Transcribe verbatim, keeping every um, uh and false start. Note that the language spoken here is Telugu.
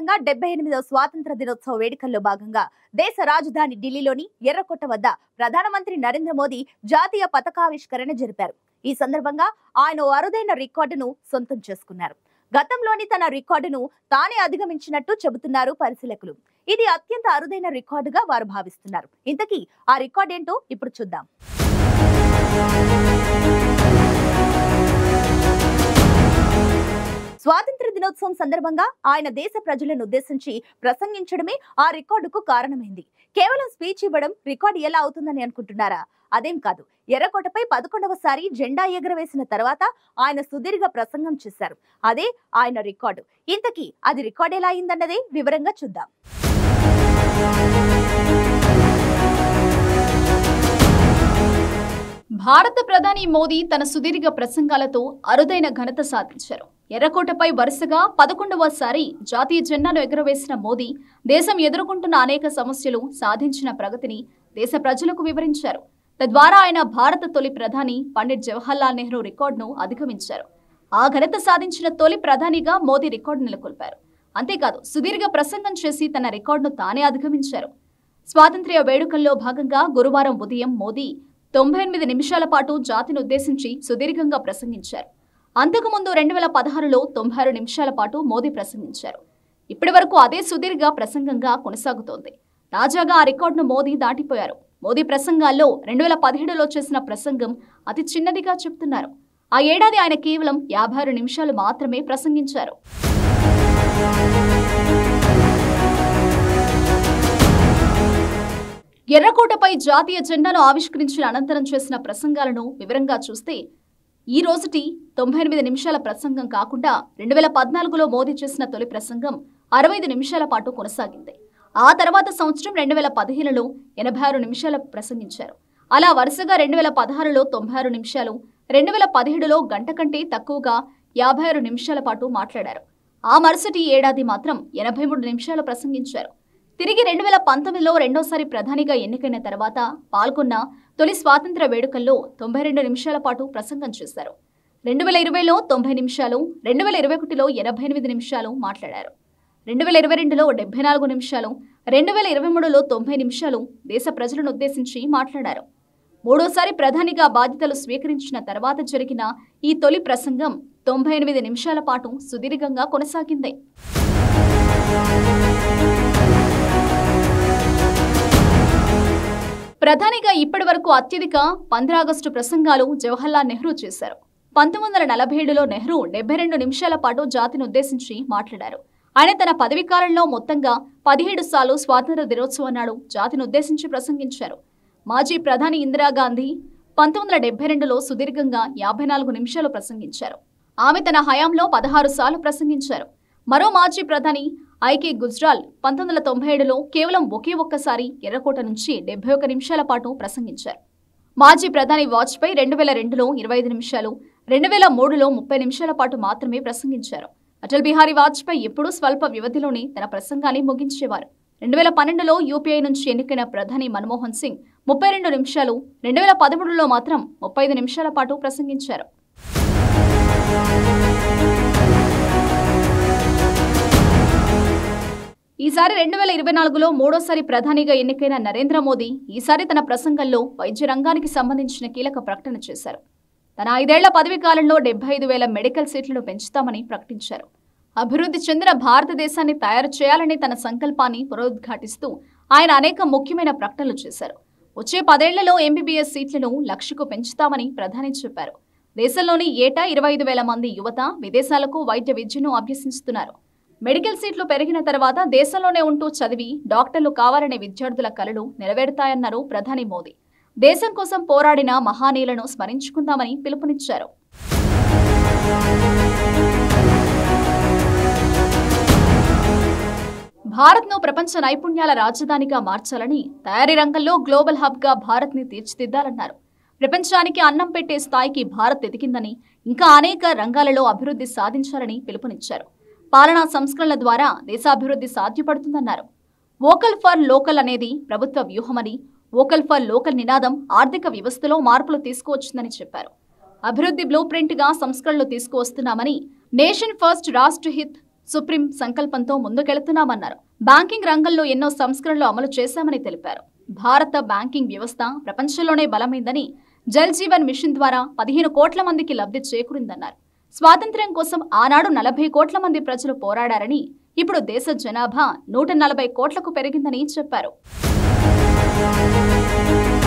సందర్భంగా డెబ్బై ఎనిమిదవ స్వాతంత్ర దినోత్సవ వేడుకల్లో భాగంగా దేశ రాజధాని ఢిల్లీలోని ఎర్రకోట వద్ద ప్రధానమంత్రి నరేంద్ర మోదీ జాతీయ పతాకావిష్కరణ జరిపారు. ఈ సందర్భంగా ఆయన అరుదైన రికార్డును సొంతం చేసుకున్నారు. గతంలోని తన రికార్డును తానే అధిగమించినట్టు చెబుతున్నారు పరిశీలకులు. ఇది అత్యంత అరుదైన రికార్డుగా వారు భావిస్తున్నారు. ఇంతకీ ఆ రికార్డు ఏంటో ఇప్పుడు చూద్దాం. స్వాతంత్ర దినోత్సవం సందర్భంగా ఆయన దేశ ప్రజలను ఉద్దేశించి ప్రసంగించడమే ఆ రికార్డుకు కారణమైంది. కేవలం స్పీచ్ ఇవ్వడం రికార్డు ఎలా అవుతుందని అనుకుంటున్నారా? అదేం కాదు. ఎర్రకోటపై పదకొండవసారి జెండా ఎగరవేసిన తర్వాత ఆయన సుదీర్ఘ ప్రసంగం చేశారు. అదే ఆయన రికార్డు. ఇంతకీ అది రికార్డు ఎలా అయిందన్నదే వివరంగా చూద్దాం. భారత ప్రధాని మోదీ తన సుదీర్ఘ ప్రసంగాలతో అరుదైన ఘనత సాధించారు. ఎర్రకోటపై వరుసగా పదకొండవసారి జాతీయ జెండాను ఎగురవేసిన మోదీ దేశం ఎదుర్కొంటున్న అనేక సమస్యలు, సాధించిన ప్రగతిని దేశ ప్రజలకు వివరించారు. తద్వారా ఆయన భారత తొలి ప్రధాని పండిట్ జవహర్లాల్ నెహ్రూ రికార్డును అధిగమించారు. ఆ ఘనత సాధించిన తొలి ప్రధానిగా మోదీ రికార్డు నెలకొల్పారు. అంతేకాదు, సుదీర్ఘ ప్రసంగం చేసి తన రికార్డును తానే అధిగమించారు. స్వాతంత్ర్య వేడుకల్లో భాగంగా గురువారం ఉదయం మోదీ తొంభై ఎనిమిది నిమిషాల పాటు జాతిని ఉద్దేశించి సుదీర్ఘంగా ప్రసంగించారు. అంతకుముందు రెండు వేల పదహారులో తొంభై ఆరు నిమిషాల పాటు మోదీ ప్రసంగించారు. ఇప్పటి వరకు అదే సుదీర్ఘ ప్రసంగంగా కొనసాగుతోంది. తాజాగా ఆ రికార్డును మోదీ దాటిపోయారు. మోదీ ప్రసంగాల్లో రెండు వేల పదిహేడులో చేసిన ప్రసంగం అతి చిన్నదిగా చెప్తున్నారు. ఆ ఏడాది ఆయన కేవలం యాభై ఆరు నిమిషాలు మాత్రమే ప్రసంగించారు. ఎర్రకోటపై జాతీయ జెండాను ఆవిష్కరించిన అనంతరం చేసిన ప్రసంగాలను వివరంగా చూస్తే ఈ రోజుటి తొంభై ఎనిమిది నిమిషాల ప్రసంగం కాకుండా రెండు వేల పద్నాలుగులో మోదీ చేసిన తొలి ప్రసంగం అరవై ఐదు నిమిషాల పాటు కొనసాగింది. ఆ తర్వాత సంవత్సరం రెండు వేల పదిహేనులో ఎనభై ఆరు నిమిషాల ప్రసంగించారు. అలా వరుసగా రెండు వేల పదహారులో తొంభై ఆరు నిమిషాలు, రెండు వేల పదిహేడులో గంట కంటే తక్కువగా యాభై ఆరు నిమిషాల పాటు మాట్లాడారు. ఆ మరుసటి ఏడాది మాత్రం ఎనభై మూడు నిమిషాలు ప్రసంగించారు. తిరిగి రెండు వేల పంతొమ్మిదిలో రెండోసారి ప్రధానిగా ఎన్నికైన తర్వాత పాల్గొన్న తొలి స్వాతంత్ర వేడుకల్లో తొంభై రెండు నిమిషాల పాటు ప్రసంగం చేశారు. రెండు వేల ఇరవైలో తొంభై నిమిషాలు, రెండు వేల ఇరవై ఒకటిలో ఎనభై ఎనిమిది నిమిషాలు మాట్లాడారు. రెండు వేల ఇరవై రెండులో డెబ్బై నాలుగు నిమిషాలు, రెండు వేల ఇరవై మూడులో తొంభై నిమిషాలు దేశ ప్రజలను ఉద్దేశించి మాట్లాడారు. మూడోసారి ప్రధానిగా బాధ్యతలు స్వీకరించిన తర్వాత జరిగిన ఈ తొలి ప్రసంగం తొంభై ఎనిమిది నిమిషాల పాటు సుదీర్ఘంగా కొనసాగింది. ప్రధానిగా ఇప్పటి వరకు అత్యధిక పంద్ర ఆగస్టు ప్రసంగాలు జవహర్లాల్ నెహ్రూ చేశారు. పంతొమ్మిది వందల నలభై ఏడులో నెహ్రూ డెబ్బై రెండు నిమిషాల పాటు జాతిని ఉద్దేశించి మాట్లాడారు. ఆయన తన పదవీ కాలంలో మొత్తంగా పదిహేడు సార్లు స్వాతంత్ర దినోత్సవం నాడు జాతిని ఉద్దేశించి ప్రసంగించారు. మాజీ ప్రధాని ఇందిరాగాంధీ పంతొమ్మిది వందల డెబ్బై రెండులో సుదీర్ఘంగా యాభై నాలుగు నిమిషాలు ప్రసంగించారు. ఆమె తన హయాంలో పదహారు సార్లు ప్రసంగించారు. మరో మాజీ ప్రధాని ఐకే గుజ్రాల్ పంతొమ్మిది వందల తొంభై ఏడులో కేవలం ఒకే ఒక్కసారి ఎర్రకోట నుంచి డెబ్బై ఒక్క నిమిషాల పాటు ప్రసంగించారు. మాజీ ప్రధాని వాజ్పేయి రెండు వేల రెండులో ఇరవై ఐదు నిమిషాలు, రెండు వేల మూడులో ముప్పై నిమిషాల పాటు మాత్రమే ప్రసంగించారు. అటల్ బిహారీ వాజ్పేయి ఎప్పుడూ స్వల్ప వ్యవధిలోనే తన ప్రసంగాన్ని ముగించేవారు. రెండు వేల పన్నెండులో యూపీఐ నుంచి ఎన్నికైన ప్రధాని మన్మోహన్ సింగ్ ముప్పై రెండు నిమిషాలు, రెండు వేల పదమూడులో మాత్రం ముప్పై ఐదు నిమిషాల పాటు ప్రసంగించారు. ఈసారి రెండు వేల ఇరవై నాలుగులో మూడోసారి ప్రధానిగా ఎన్నికైన నరేంద్ర మోదీ ఈసారి తన ప్రసంగంలో వైద్య రంగానికి సంబంధించిన కీలక ప్రకటన చేశారు. తన ఐదేళ్ల పదవీ కాలంలో డెబ్బై ఐదు వేల మెడికల్ సీట్లను పెంచుతామని ప్రకటించారు. అభివృద్ధి చెందిన భారతదేశాన్ని తయారు చేయాలనే తన సంకల్పాన్ని పునరుద్ఘాటిస్తూ ఆయన అనేక ముఖ్యమైన ప్రకటనలు చేశారు. వచ్చే పదేళ్లలో ఎంబీబీఎస్ సీట్లను లక్షకు పెంచుతామని ప్రధాని చెప్పారు. దేశంలోని ఏటా ఇరవై ఐదు వేల మంది యువత విదేశాలకు వైద్య విద్యను అభ్యసిస్తున్నారు. మెడికల్ సీట్లు పెరిగిన తర్వాత దేశంలోనే ఉంటూ చదివి డాక్టర్లు కావాలనే విద్యార్థుల కలలు నెరవేరుతాయన్నారు ప్రధాని మోదీ. దేశం కోసం పోరాడిన మహానీయులను స్మరించుకుందామని పిలుపునిచ్చారు. భారత్ను ప్రపంచ నైపుణ్యాల రాజధానిగా మార్చాలని, తయారీ రంగంలో గ్లోబల్ హబ్గా భారత్ని తీర్చిదిద్దాలన్నారు. ప్రపంచానికి అన్నం పెట్టే స్థాయికి భారత్ ఎదిగిందని, ఇంకా అనేక రంగాలలో అభివృద్ధి సాధించాలని పిలుపునిచ్చారు. పాలనా సంస్కరణల ద్వారా దేశాభివృద్ధి సాధ్యపడుతుందన్నారు. వోకల్ ఫర్ లోకల్ అనేది ప్రభుత్వ వ్యూహమని, వోకల్ ఫర్ లోకల్ నినాదం ఆర్థిక వ్యవస్థలో మార్పులు తీసుకువచ్చిందని చెప్పారు. అభివృద్ధి బ్లూ ప్రింట్ గా సంస్కరణలు తీసుకువస్తున్నామని, నేషన్ ఫస్ట్ రాష్ట్ర హిత్ సుప్రీం సంకల్పంతో ముందుకెళ్తున్నామన్నారు. బ్యాంకింగ్ రంగంలో ఎన్నో సంస్కరణలు అమలు చేశామని తెలిపారు. భారత బ్యాంకింగ్ వ్యవస్థ ప్రపంచంలోనే బలమైందని, జల్ జీవన్ మిషన్ ద్వారా పదిహేను కోట్ల మందికి లబ్ధి చేకూరిందన్నారు. స్వాతంత్ర్యం కోసం ఆనాడు నలభై కోట్ల మంది ప్రజలు పోరాడారని, ఇప్పుడు దేశ జనాభా నూట నలభై కోట్లకు పెరిగిందని చెప్పారు.